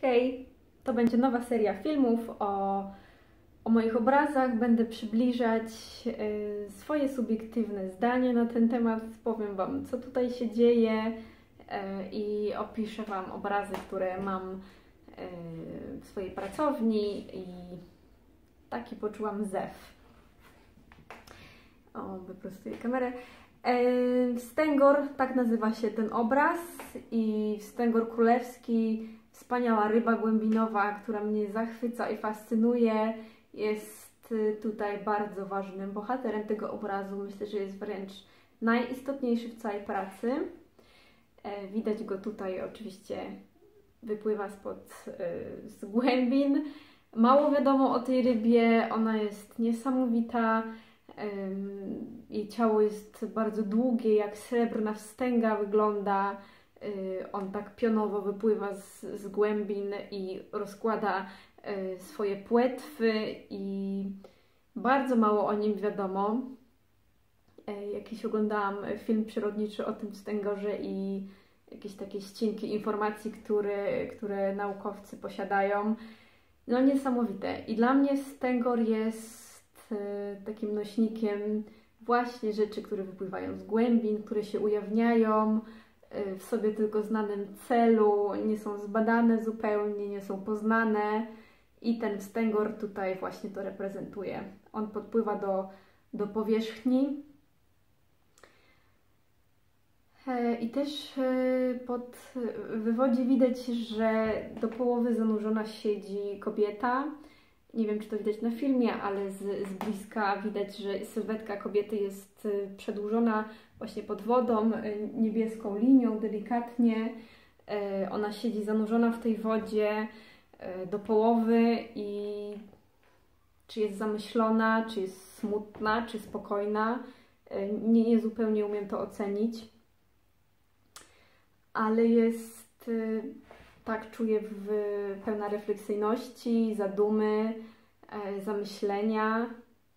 Hej! To będzie nowa seria filmów o moich obrazach. Będę przybliżać swoje subiektywne zdanie na ten temat. Powiem Wam, co tutaj się dzieje i opiszę Wam obrazy, które mam w swojej pracowni i taki poczułam zew. O, wyprostuję kamerę. Wstęgor, tak nazywa się ten obraz, i wstęgor królewski, wspaniała ryba głębinowa, która mnie zachwyca i fascynuje, jest tutaj bardzo ważnym bohaterem tego obrazu. Myślę, że jest wręcz najistotniejszy w całej pracy. Widać go tutaj, oczywiście wypływa z głębin. Mało wiadomo o tej rybie, ona jest niesamowita. Jej ciało jest bardzo długie, jak srebrna wstęga wygląda. On tak pionowo wypływa z głębin i rozkłada swoje płetwy i bardzo mało o nim wiadomo. Jakiś oglądałam film przyrodniczy o tym wstęgorze i jakieś takie ścinki informacji, które naukowcy posiadają. No niesamowite. I dla mnie wstęgor jest takim nośnikiem właśnie rzeczy, które wypływają z głębin, które się ujawniają w sobie tylko znanym celu, nie są zbadane zupełnie, nie są poznane, i ten wstęgor tutaj właśnie to reprezentuje. On podpływa do powierzchni i też pod wywodzi widać, że do połowy zanurzona siedzi kobieta. Nie wiem, czy to widać na filmie, ale z bliska widać, że sylwetka kobiety jest przedłużona właśnie pod wodą, niebieską linią, delikatnie. Ona siedzi zanurzona w tej wodzie do połowy i czy jest zamyślona, czy jest smutna, czy spokojna, nie zupełnie umiem to ocenić, ale jest, tak czuję, pełna refleksyjności, zadumy, zamyślenia.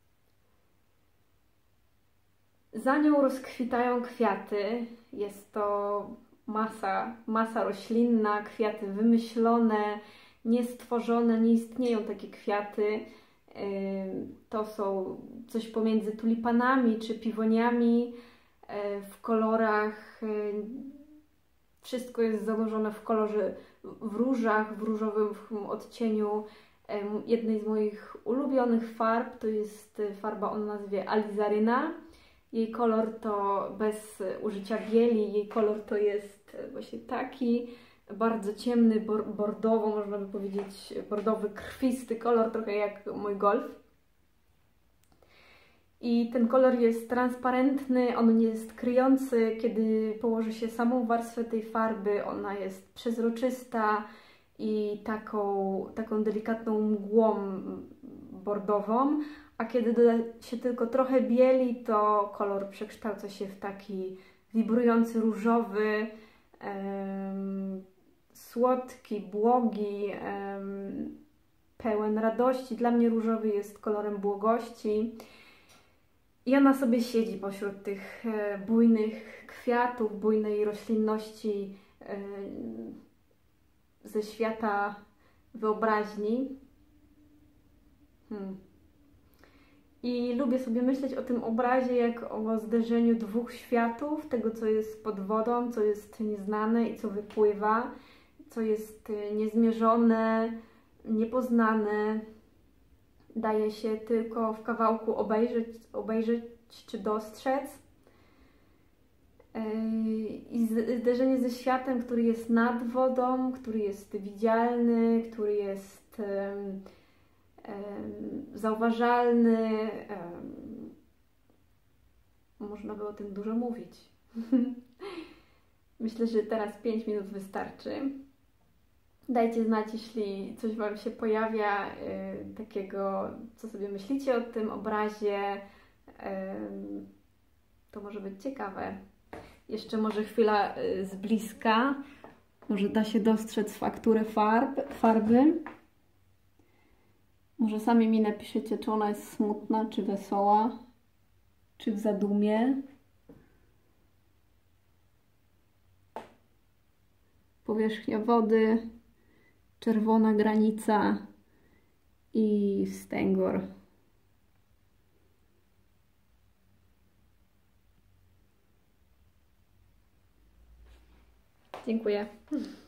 Za nią rozkwitają kwiaty. Jest to masa roślinna, kwiaty wymyślone, niestworzone, nie istnieją takie kwiaty. To są coś pomiędzy tulipanami czy piwoniami w kolorach. Wszystko jest zanurzone w kolorze, w różach, w różowym odcieniu jednej z moich ulubionych farb. To jest farba o nazwie alizaryna. Jej kolor to, bez użycia bieli, jej kolor to jest właśnie taki bardzo ciemny, bordowo, można by powiedzieć, bordowy, krwisty kolor, trochę jak mój golf. I ten kolor jest transparentny, on nie jest kryjący. Kiedy położy się samą warstwę tej farby, ona jest przezroczysta i taką delikatną mgłą bordową, a kiedy doda się tylko trochę bieli, to kolor przekształca się w taki wibrujący różowy, słodki, błogi, pełen radości. Dla mnie różowy jest kolorem błogości. I ona sobie siedzi pośród tych bujnych kwiatów, bujnej roślinności ze świata wyobraźni. I lubię sobie myśleć o tym obrazie jak o zderzeniu dwóch światów, tego, co jest pod wodą, co jest nieznane i co wypływa, co jest niezmierzone, niepoznane. Daje się tylko w kawałku obejrzeć czy dostrzec. I zderzenie ze światem, który jest nad wodą, który jest widzialny, który jest zauważalny. Można by o tym dużo mówić. Myślę, że teraz 5 minut wystarczy. Dajcie znać, jeśli coś Wam się pojawia takiego, co sobie myślicie o tym obrazie. To może być ciekawe. Jeszcze może chwila z bliska. Może da się dostrzec fakturę farby. Może sami mi napiszecie, czy ona jest smutna, czy wesoła, czy w zadumie. Powierzchnia wody czerwona granica i wstęgor. Dziękuję.